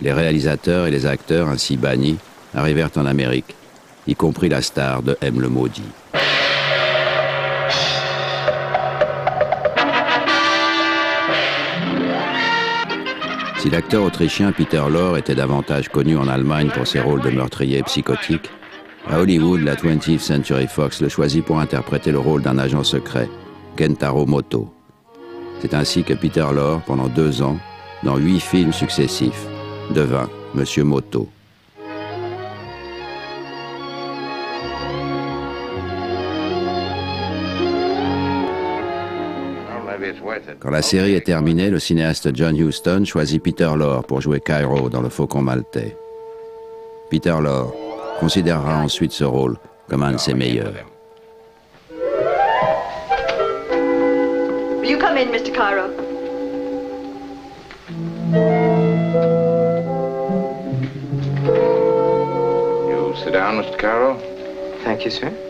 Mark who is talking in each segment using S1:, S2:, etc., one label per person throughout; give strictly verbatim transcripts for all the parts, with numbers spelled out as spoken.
S1: Les réalisateurs et les acteurs ainsi bannis arrivèrent en Amérique, y compris la star de M le Maudit. Si l'acteur autrichien Peter Lorre était davantage connu en Allemagne pour ses rôles de meurtrier psychotique, à Hollywood, la twentieth Century Fox le choisit pour interpréter le rôle d'un agent secret, Kentaro Moto. C'est ainsi que Peter Lorre, pendant deux ans, dans huit films successifs, devint Monsieur Moto. Quand la série est terminée, le cinéaste John Huston choisit Peter Lorre pour jouer Cairo dans Le Faucon Maltais. Peter Lorre considérera ensuite ce rôle comme un de ses meilleurs.
S2: Will you come in, Mister Cairo?
S3: You sit down, Mister Cairo.
S4: Thank you, sir.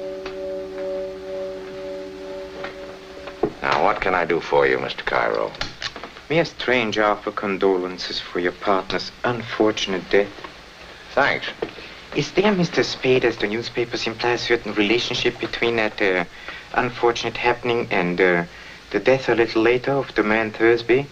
S3: Now, what can I do for you, Mister Cairo?
S4: May a stranger offer condolences for your partner's unfortunate death?
S3: Thanks.
S4: Is there, Mister Spade, as the newspapers imply, a certain relationship between that uh, unfortunate happening and uh, the death a little later of the man Thursby?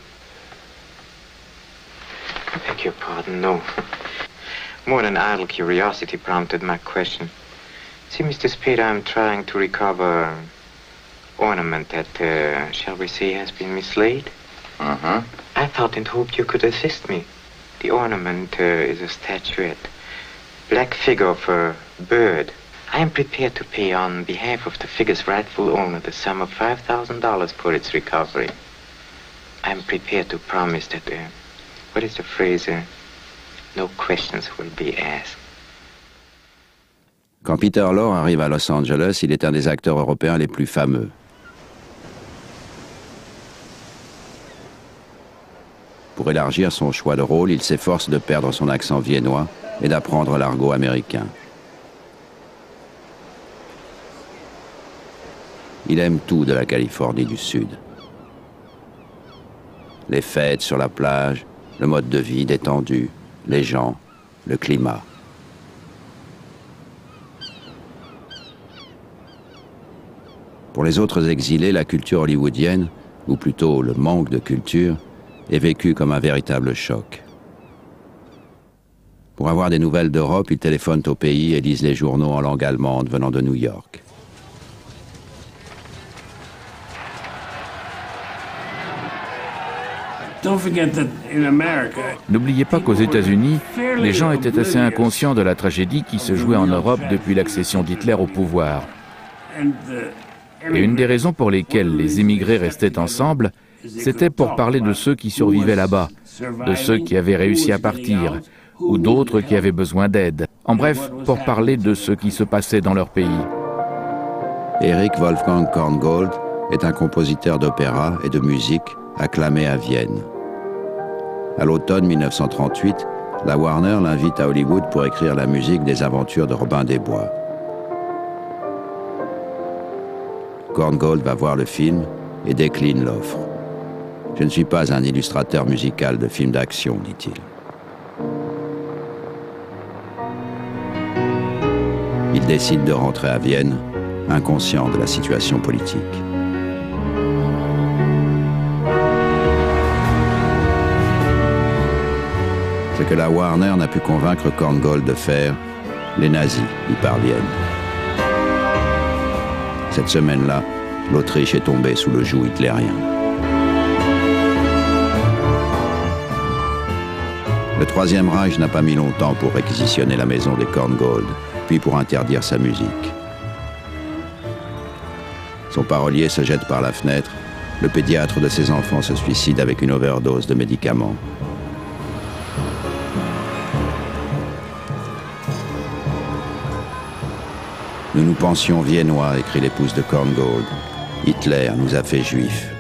S4: I beg your pardon, no. More than idle curiosity prompted my question. See, Mister Spade, I'm trying to recover ornament that, uh, shall we say, has been mislaid.
S3: Uh-huh.
S4: I thought and hoped you could assist me. The ornament uh, is a statuette. Black figure of a bird. I am prepared to pay on behalf of the figure's rightful owner the sum of five thousand dollars for its recovery. I am prepared to promise that, uh, what is the phrase, uh, no questions will be asked.
S1: Quand Peter Lorre arrive à Los Angeles, il est un des acteurs européens les plus fameux. Pour élargir son choix de rôle, il s'efforce de perdre son accent viennois et d'apprendre l'argot américain. Il aime tout de la Californie du Sud. Les fêtes sur la plage, le mode de vie détendu, les gens, le climat. Pour les autres exilés, la culture hollywoodienne, ou plutôt le manque de culture, est vécue comme un véritable choc. Pour avoir des nouvelles d'Europe, ils téléphonent au pays et lisent les journaux en langue allemande venant de New York.
S5: N'oubliez pas qu'aux États-Unis, les gens étaient assez inconscients de la tragédie qui se jouait en Europe depuis l'accession d'Hitler au pouvoir. Et une des raisons pour lesquelles les immigrés restaient ensemble, c'était pour parler de ceux qui survivaient là-bas, de ceux qui avaient réussi à partir, ou d'autres qui avaient besoin d'aide. En bref, pour parler de ce qui se passait dans leur pays.
S1: Erich Wolfgang Korngold est un compositeur d'opéra et de musique acclamé à Vienne. À l'automne mille neuf cent trente-huit, la Warner l'invite à Hollywood pour écrire la musique des aventures de Robin des Bois. Korngold va voir le film et décline l'offre. « Je ne suis pas un illustrateur musical de films d'action, dit-il. » Il décide de rentrer à Vienne, inconscient de la situation politique. Ce que la Warner n'a pu convaincre Korngold de faire, les nazis y parviennent. Cette semaine-là, l'Autriche est tombée sous le joug hitlérien. Le Troisième Reich n'a pas mis longtemps pour réquisitionner la maison des Korngold, puis pour interdire sa musique. Son parolier se jette par la fenêtre, le pédiatre de ses enfants se suicide avec une overdose de médicaments. Nous nous pensions viennois, écrit l'épouse de Korngold. Hitler nous a fait juifs.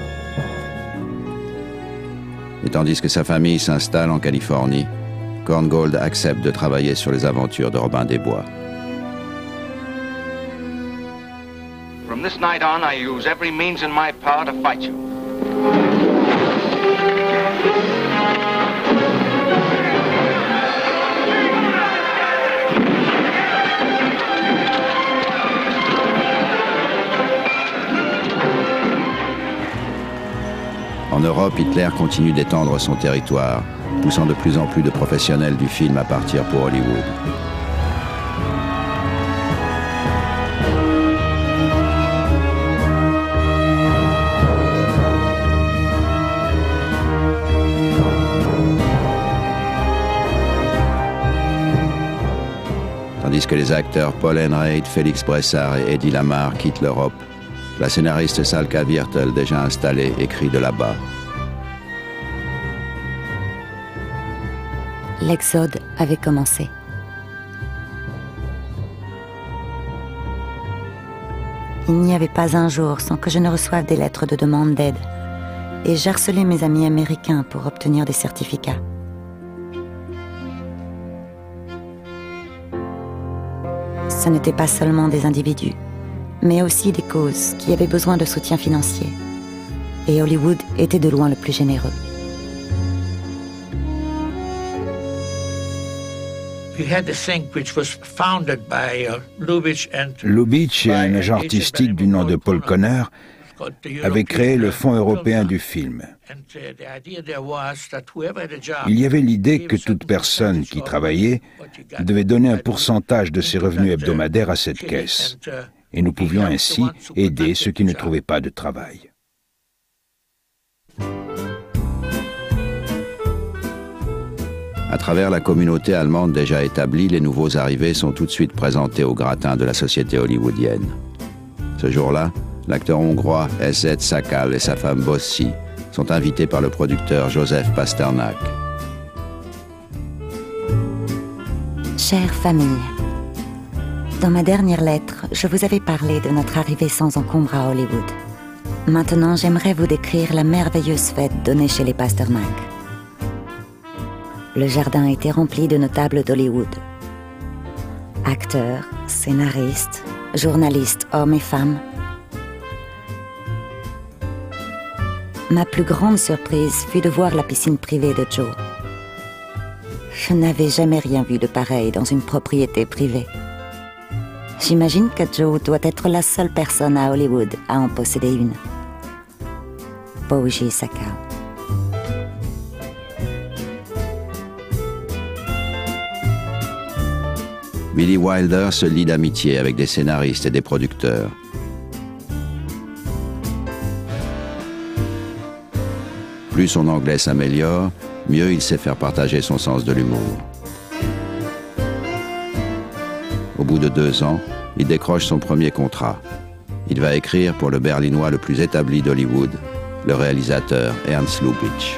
S1: Et tandis que sa famille s'installe en Californie, Korngold accepte de travailler sur les aventures de Robin des Bois.
S3: From this night on, I use every means in my power to fight you.
S1: Europe, Hitler continue d'étendre son territoire, poussant de plus en plus de professionnels du film à partir pour Hollywood. Tandis que les acteurs Paul Enraith, Félix Bressard et Eddie Lamar quittent l'Europe, la scénariste Salka Viertel, déjà installée, écrit de là-bas.
S2: L'exode avait commencé. Il n'y avait pas un jour sans que je ne reçoive des lettres de demande d'aide, et j'harcelais mes amis américains pour obtenir des certificats. Ce n'étaient pas seulement des individus, mais aussi des causes qui avaient besoin de soutien financier. Et Hollywood était de loin le plus généreux.
S6: Lubitsch et un agent artistique du nom de Paul Conner avaient créé le Fonds européen du film. Il y avait l'idée que toute personne qui travaillait devait donner un pourcentage de ses revenus hebdomadaires à cette caisse. Et nous pouvions ainsi aider ceux qui ne trouvaient pas de travail.
S1: À travers la communauté allemande déjà établie, les nouveaux arrivés sont tout de suite présentés au gratin de la société hollywoodienne. Ce jour-là, l'acteur hongrois S Z Sakal et sa femme Bossi sont invités par le producteur Joseph Pasternak.
S2: Chère famille, dans ma dernière lettre, je vous avais parlé de notre arrivée sans encombre à Hollywood. Maintenant, j'aimerais vous décrire la merveilleuse fête donnée chez les Pasternak. Le jardin était rempli de notables d'Hollywood. Acteurs, scénaristes, journalistes, hommes et femmes. Ma plus grande surprise fut de voir la piscine privée de Joe. Je n'avais jamais rien vu de pareil dans une propriété privée. J'imagine que Joe doit être la seule personne à Hollywood à en posséder une. Boji Sakal.
S1: Billy Wilder se lie d'amitié avec des scénaristes et des producteurs. Plus son anglais s'améliore, mieux il sait faire partager son sens de l'humour. Au bout de deux ans, il décroche son premier contrat. Il va écrire pour le Berlinois le plus établi d'Hollywood, le réalisateur Ernst Lubitsch.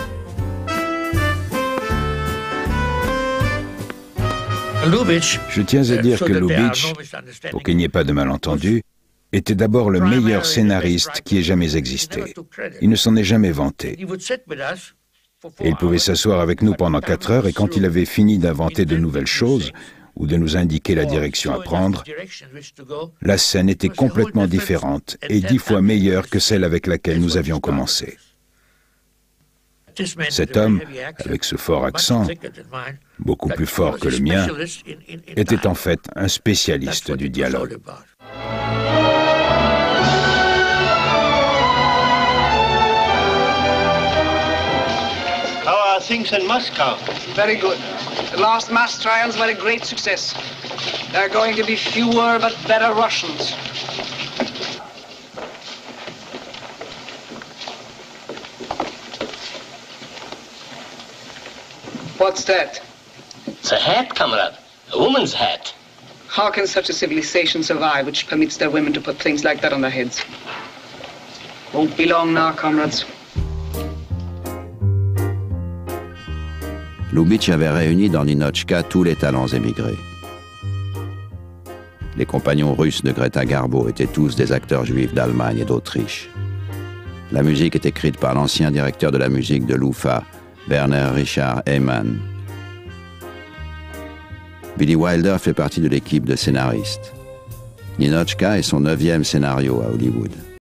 S6: Je tiens à dire que Lubitsch, pour qu'il n'y ait pas de malentendu, était d'abord le meilleur scénariste qui ait jamais existé. Il ne s'en est jamais vanté. Et il pouvait s'asseoir avec nous pendant quatre heures et quand il avait fini d'inventer de nouvelles choses ou de nous indiquer la direction à prendre, la scène était complètement différente et dix fois meilleure que celle avec laquelle nous avions commencé. Cet homme, avec ce fort accent, beaucoup plus fort que le mien, était en fait un spécialiste du dialogue.
S7: How are things in Moscow?
S8: Very good. The last mass trials were a great success. There are going to be fewer but better Russians. What's that?
S7: It's a hat, comrade. A woman's hat.
S8: How can such a civilization survive which permits their women to put things like that on their heads? Won't be long now, comrades.
S1: Lubitsch avait réuni dans Ninotchka tous les talents émigrés. Les compagnons russes de Greta Garbo étaient tous des acteurs juifs d'Allemagne et d'Autriche. La musique est écrite par l'ancien directeur de la musique de l'U F A, Werner Richard Heymann. Billy Wilder fait partie de l'équipe de scénaristes. Ninotchka est son neuvième scénario à Hollywood.